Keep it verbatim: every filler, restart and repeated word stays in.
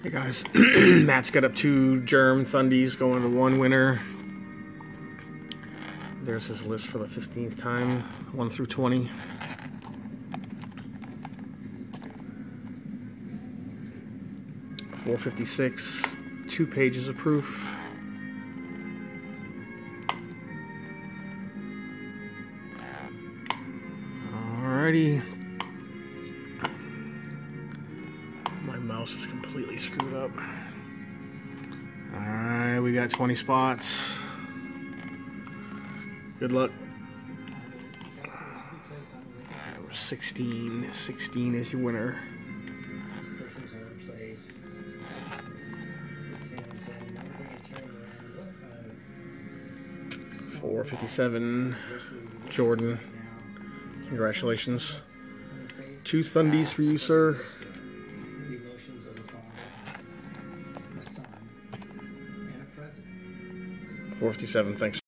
Hey guys, Matt's got up two germ thundys going to one winner. There's his list for the fifteenth time, one through twenty. four fifty-six, two pages of proof. Alrighty. My mouse is completely screwed up. Alright, we got twenty spots. Good luck. Number sixteen. sixteen is your winner. four fifty-seven, Jordan. Congratulations. Two thundys for you, sir. four fifty-seven, thanks.